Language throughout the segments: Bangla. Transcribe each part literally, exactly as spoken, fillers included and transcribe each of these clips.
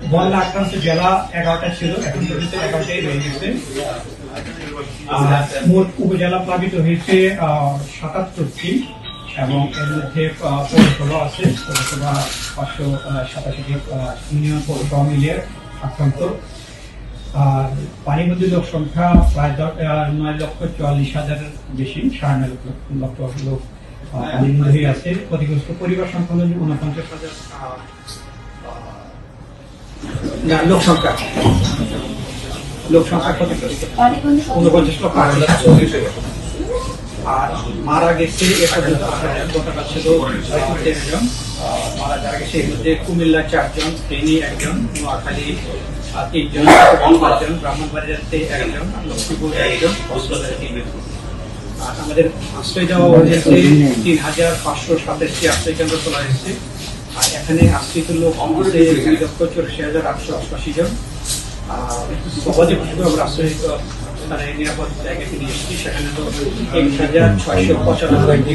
বন্যা আক্রান্ত জেলা এগারোটা ছিল, এখন পর্যন্ত এগারোটাই রয়ে গেছে। মোট উপজেলা প্লাবিত হয়েছে সাতাত্তরটি এবং এর মধ্যে পৌরসভা আছে, পৌরসভা পাঁচশো সাতাশিটি ইউনিয়ন পৌরসভা মিলিয়ে আক্রান্ত। আর পানিবন্দী লোক সংখ্যা প্রায় নয় লক্ষ চুয়াল্লিশ হাজারের বেশি, সাড়ে নয় লক্ষ লক্ষ লোক পানিবন্দী হয়ে আছে। ক্ষতিগ্রস্ত পরিবার সংখ্যা হল উনপঞ্চাশ হাজার লোক সংখ্যা লোক সংখ্যা ক্ষতিগ্রস্ত উনপঞ্চাশ লক্ষ। আর মারা গেছে এ পর্যন্ত গতকাল ছিল তেরো জন মারা যারা গেছে। এর মধ্যে কুমিল্লা চারজন, ফেনী একজন, নোয়াখালী তিনজন, পাঁচজন, ব্রাহ্মণবাড়িয়াতে একজন, লক্ষ্মীপুর একজন, কক্সবাজারে তিনজন। আর আমাদের আশ্রয় দেওয়া হয়েছে তিন হাজার পাঁচশো সাতাশটি আশ্রয় কেন্দ্র খোলা হয়েছে। আর এখানে আশ্রিত লোক আমাদের দুই লক্ষ চৌরাশি হাজার আটশো অষ্টাশি জন। গবাদি পশু আমরা আশ্রয়িত স্থানে নিরাপদ জায়গাতে নিয়ে এসেছি, সেখানে তো এক হাজার ছয়শো পঁচানব্বইটি।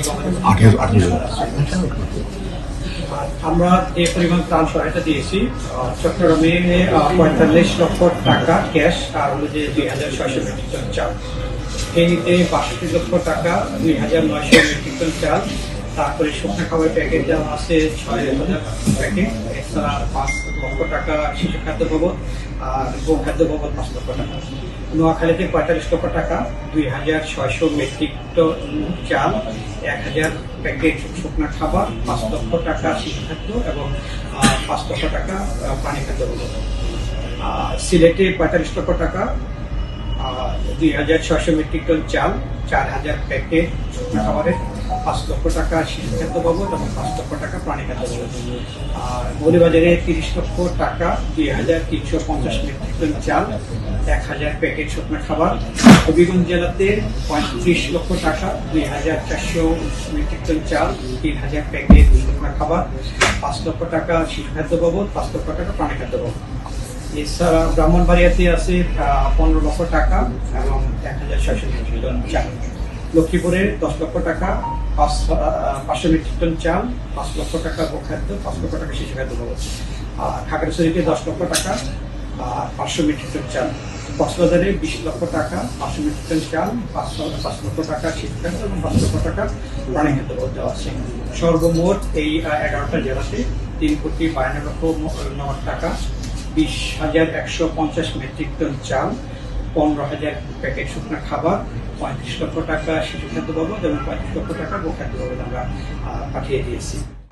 আমরা যে পরিমাণ ত্রাণ সহায়তা দিয়েছি, চট্টগ্রামে পঁয়তাল্লিশ লক্ষ টাকা ক্যাশ, আর হলো যে দুই হাজার ছয়শো মেট্রিক টন চাল। ফেনীতে বাষট্টি লক্ষ টাকা, দুই হাজার নয়শো মেট্রিক টন চাল। তারপরে শুকনো খাবার প্যাকেট দেওয়া আছে ছয় হাজার প্যাকেট, এছাড়া পাঁচ লক্ষ টাকা শিশু খাদ্য বাবদ আর গো খাদ্য বাবদ পাঁচ লক্ষ টাকা। নোয়াখালীতে পঁয়তাল্লিশ লক্ষ টাকা, দুই হাজার ছয়শো মেট্রিক টন চাল, এক হাজার প্যাকেট শুকনো খাবার, পাঁচ লক্ষ টাকা শিশু খাদ্য এবং পাঁচ লক্ষ টাকা পানি খাদ্য বাবদ। সিলেটে পঁয়তাল্লিশ লক্ষ টাকা, দুই হাজার ছয়শো মেট্রিক টন চাল, চার হাজার প্যাকেট শুকনো খাবারের, পাঁচ লক্ষ টাকা শিশু খাদ্য বাবদ এবং পাঁচ লক্ষ টাকা প্রাণী খাদ্য বাবদ। আর মৌলবাজারে তিরিশ লক্ষ টাকা, দুই হাজার তিনশো পঞ্চাশ মেট্রিক টন চাল, এক হাজার প্যাকেট শুকনো খাবার। হবিগঞ্জ জেলাতে পঁয়ত্রিশ লক্ষ টাকা, দুই হাজার চারশো মেট্রিক টন চাল, তিন হাজার প্যাকেট শুকনো খাবার, পাঁচ লক্ষ টাকা শিশু খাদ্য বাবদ, পাঁচ লক্ষ টাকা প্রাণী খাদ্য বাবদ। এছাড়া ব্রাহ্মণবাড়িয়াতে আছে পনেরো লক্ষ টাকা এবং এক হাজার ছয়শো মেট্রিক টন চাল। লক্ষ্মীপুরে দশ লক্ষ টাকা, পাঁচ পাঁচশো মেট্রিক টন চাল, পাঁচ লক্ষ টাকা গোখাদ্য, পাঁচ লক্ষ টাকা শিশু খাদ্য বাবদ। আর খাগড়াছড়িতে দশ লক্ষ টাকা আর পাঁচশো মেট্রিক টন চাল। কক্সবাজারে বিশ লক্ষ টাকা, পাঁচশো মেট্রিক টন চাল, পাঁচশো পাঁচ লক্ষ টাকা শিশু খাদ্য এবং পাঁচ লক্ষ টাকা প্রাণী খাদ্য বাবদ দেওয়া আছে। সর্বমোট এই এগারোটা জেলাতে তিন কোটি বায়ান্ন লক্ষ টাকা, বিশ হাজার একশো পঞ্চাশ মেট্রিক টন চাল, পনেরো হাজার প্যাকেট শুকনো খাবার, পঁয়ত্রিশ লক্ষ টাকা শিশু খাদ্য বাবদ এবং পঁয়ত্রিশ লক্ষ টাকা গো খাদ্য বাবদ আমরা পাঠিয়ে দিয়েছি।